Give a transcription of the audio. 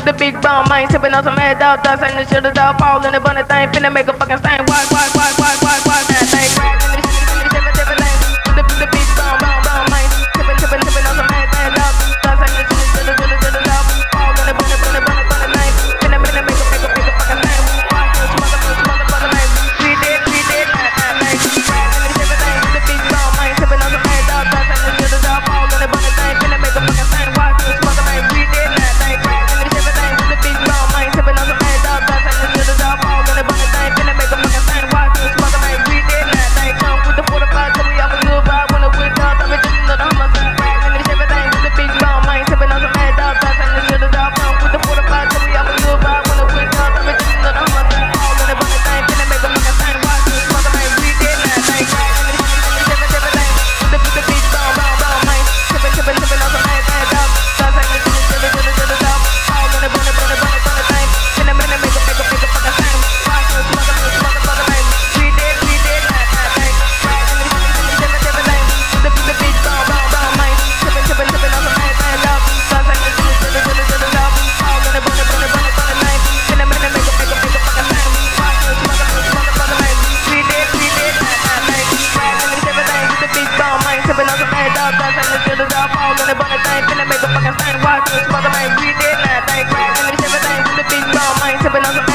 the big bomb, I ain't tipping on some mad dog dust, and the shit is all fall in the bunny thing, finna make a fucking stain. Watch that thing. The big bomb, I ain't tipping on some mad dog dust, and the shit is all fall in the bunny thing, finna make a fucking stain. Watch this motherfucker, man. We did that thing. The big bomb, I ain't tipping on some mad dog dust, and the shit is all fall in the bunny thing, finna make a fucking stain. Watch this motherfucker, man. We did that thing. The big bomb, I ain't tipping on some mad dog dust, and the shit is all fall in the bunny thing, finna make a fucking stain. Watch this motherfucker, man. We did that thing. Come with the 45, so we have a good vibe when the wind comes. I'm just another homicide. The big bomb, I ain't tipping on some mad dog dust, and the shit is all come with the 45, so we have a good vibe when the wind comes. I'm just another homicide. Fall in the bunny thing, finna make a fucking stain. Watch this motherfucker, man. We did that thing. The big bomb, I ain't tipping on some mad dog dust, and the shit is all fall in the bunny thing, finna make a fucking stain. Watch this motherfucker, man. We did that thing. The big bomb, I ain't tipping on some mad dog dust, and the shit is all fall in the bunny thing, finna make a fucking stain. Watch this motherfucker, man. We did that thing. The big bomb, I ain't tipping on some mad dog dust, and the shit is all fall in the bunny thing, finna make a fucking stain. Watch this motherfucker, man. We did that thing. The big bomb, I ain't tipping on some